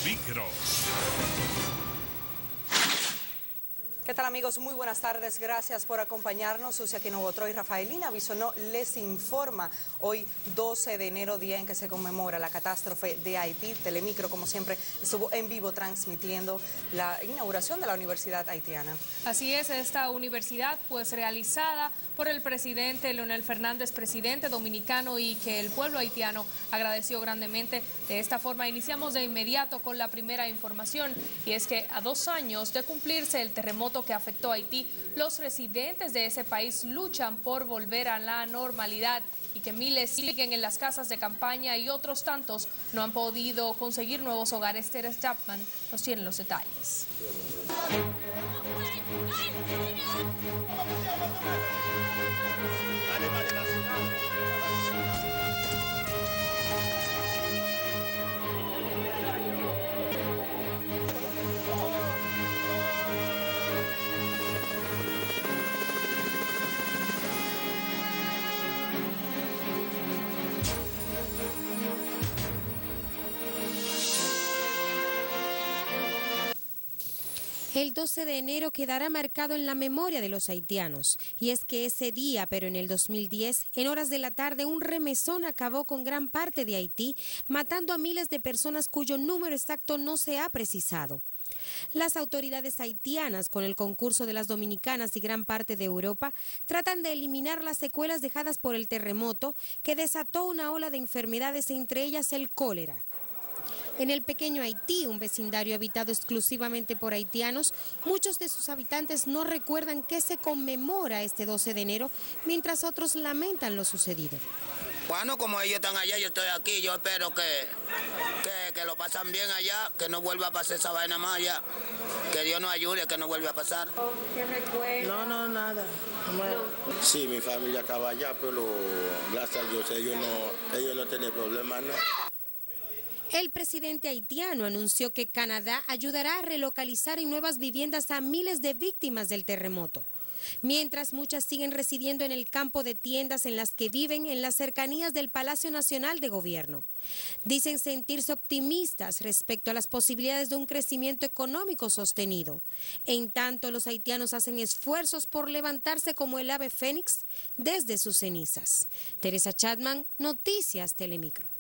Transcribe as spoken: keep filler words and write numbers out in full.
Telemicro. ¿Qué tal, amigos? Muy buenas tardes. Gracias por acompañarnos. Sucia Quinobotro y Rafaelina Bisonó les informa. Hoy, doce de enero, día en que se conmemora la catástrofe de Haití. Telemicro, como siempre, estuvo en vivo transmitiendo la inauguración de la Universidad Haitiana. Así es, esta universidad pues realizada por el presidente Leonel Fernández, presidente dominicano, y que el pueblo haitiano agradeció grandemente. De esta forma iniciamos de inmediato con la primera información, y es que a dos años de cumplirse el terremoto que afectó a Haití, los residentes de ese país luchan por volver a la normalidad, y que miles siguen en las casas de campaña y otros tantos no han podido conseguir nuevos hogares. Teres Chapman nos tiene los detalles. El doce de enero quedará marcado en la memoria de los haitianos, y es que ese día, pero en el dos mil diez, en horas de la tarde, un remesón acabó con gran parte de Haití, matando a miles de personas cuyo número exacto no se ha precisado. Las autoridades haitianas, con el concurso de las dominicanas y gran parte de Europa, tratan de eliminar las secuelas dejadas por el terremoto, que desató una ola de enfermedades, entre ellas el cólera. En el pequeño Haití, un vecindario habitado exclusivamente por haitianos, muchos de sus habitantes no recuerdan qué se conmemora este doce de enero, mientras otros lamentan lo sucedido. Bueno, como ellos están allá, yo estoy aquí. Yo espero que, que, que lo pasan bien allá, que no vuelva a pasar esa vaina más allá. Que Dios nos ayude, que no vuelva a pasar. ¿Qué recuerdo? No, no, nada. No. Sí, mi familia acaba allá, pero gracias a Dios ellos no, ellos no tienen problemas, ¿no? El presidente haitiano anunció que Canadá ayudará a relocalizar en nuevas viviendas a miles de víctimas del terremoto, mientras muchas siguen residiendo en el campo de tiendas en las que viven en las cercanías del Palacio Nacional de Gobierno. Dicen sentirse optimistas respecto a las posibilidades de un crecimiento económico sostenido. En tanto, los haitianos hacen esfuerzos por levantarse como el ave fénix desde sus cenizas. Teresa Chapman, Noticias Telemicro.